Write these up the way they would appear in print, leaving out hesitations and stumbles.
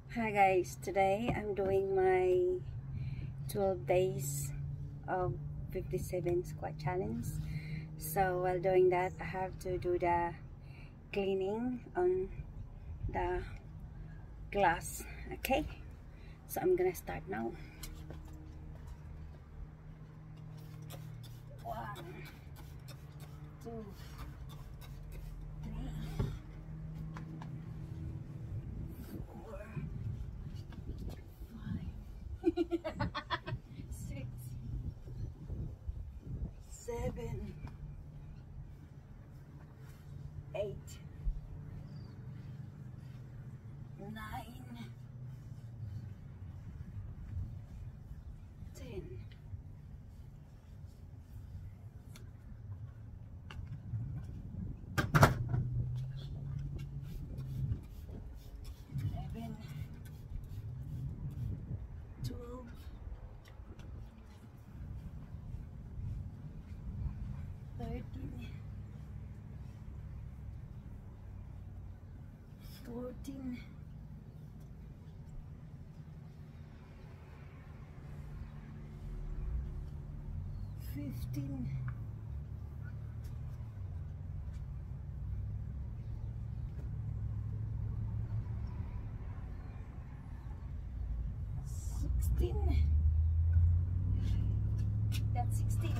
Hi guys, today I'm doing my 12 days of 57 squat challenge. So while doing that, I have to do the cleaning on the glass. Okay, so I'm gonna start now. 1, 2, 3, 4, 5, 6, 7, 8, 9, 10, 11, 12, 13, 14, 15, 16. That's 16.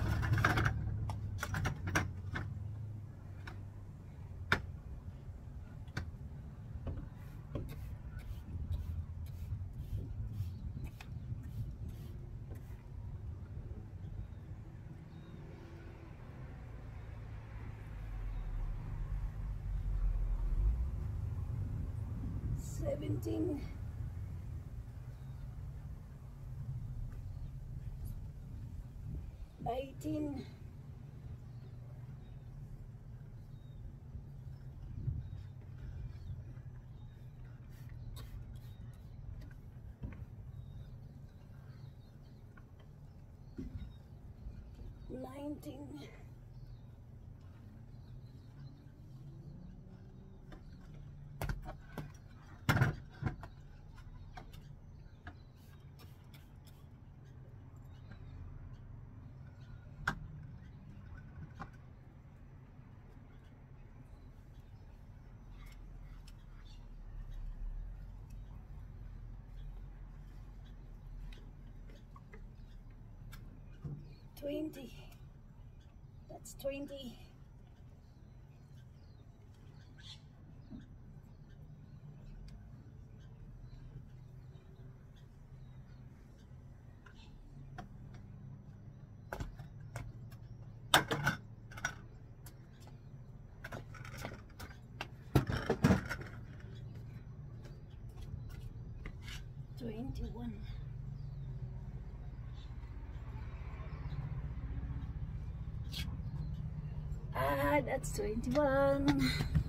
17. 18. 19. 20. That's 20. 21. That's 21.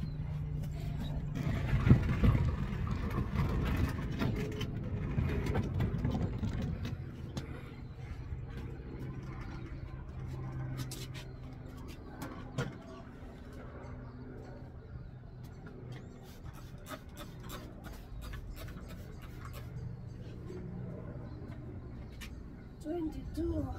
22.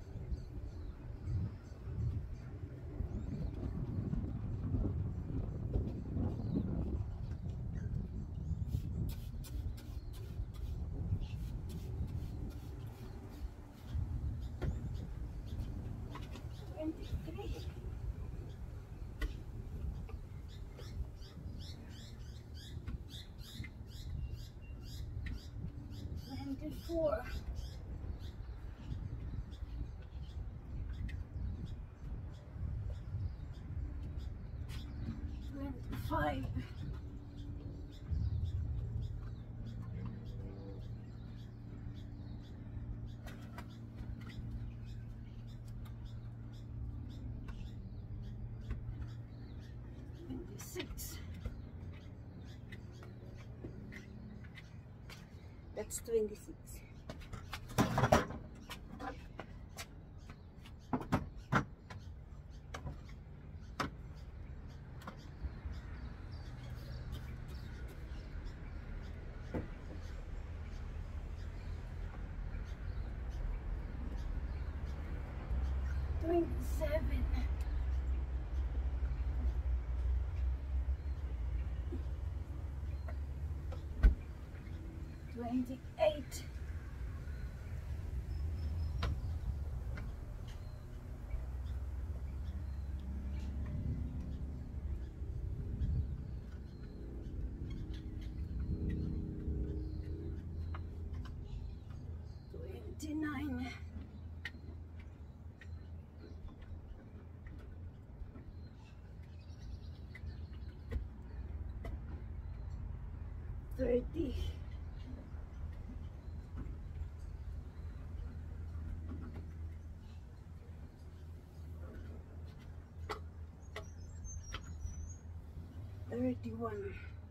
23. 24. 25. 26. That's 26. 27. 27, 28, 29, 30, 31,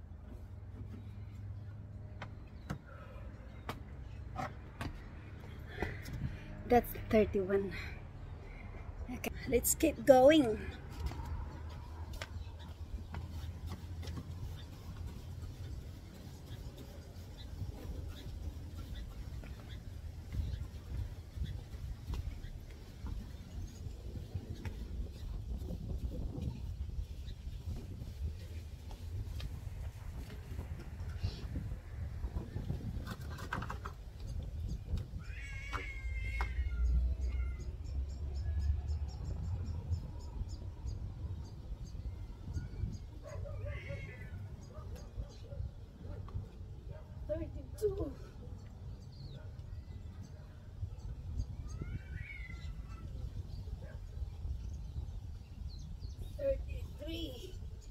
31. Okay, let's keep going. Two, 33,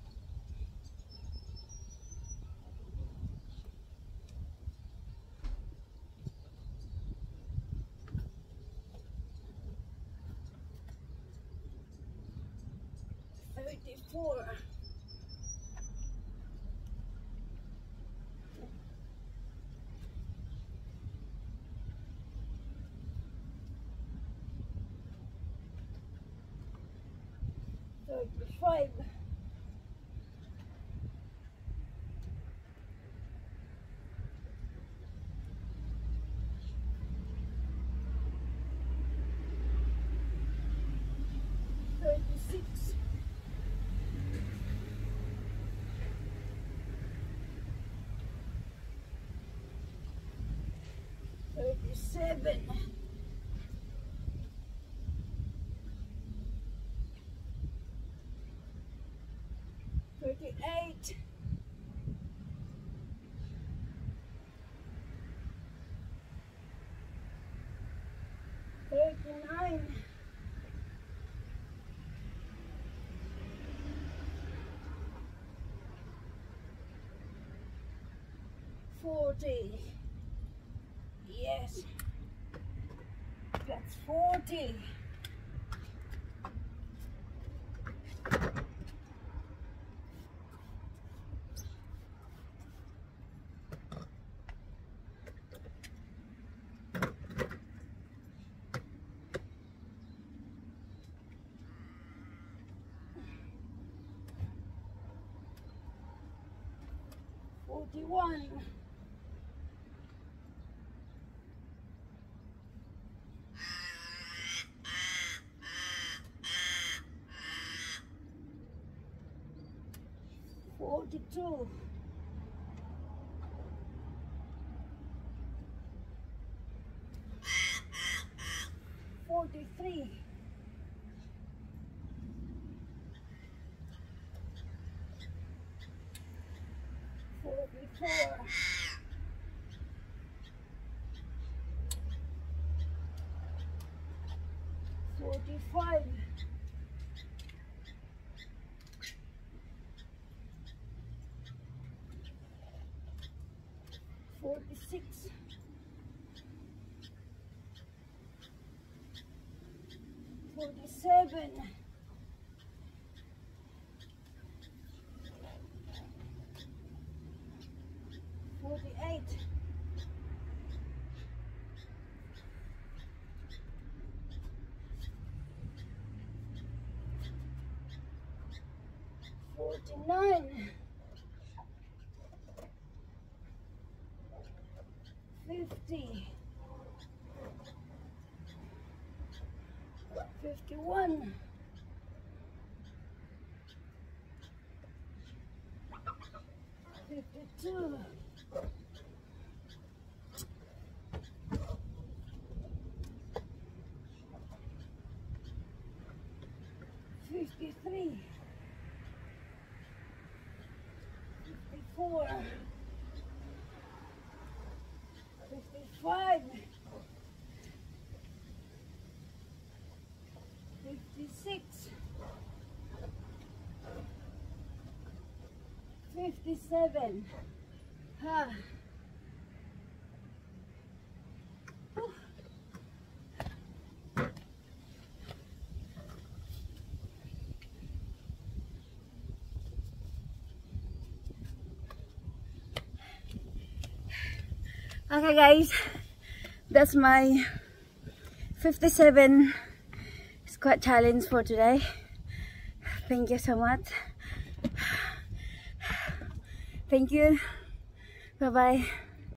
34, 35, 36, 37, 38, 39, 40. Yes, that's 40. 41, 42, 43, 44, 45, 46, 47, 48, 49, 50, 51, 51, 52, 53, 54, 55, 56, 57. Okay guys, that's my 57 squat challenge for today. Thank you so much. Thank you. Bye bye.